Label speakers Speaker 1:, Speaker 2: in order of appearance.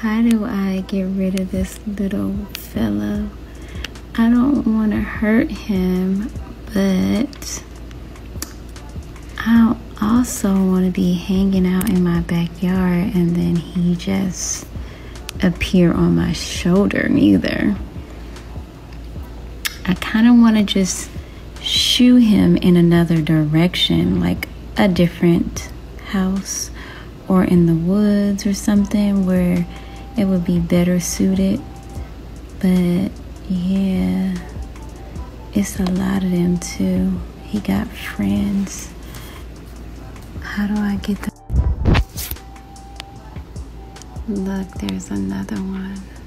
Speaker 1: How do I get rid of this little fellow? I don't want to hurt him, but I don't also want to be hanging out in my backyard and then he just appear on my shoulder neither. I kind of want to just shoo him in another direction, like a different house or in the woods or something where it would be better suited. But yeah, it's a lot of them too. He got friends. How do I get them? Look, there's another one.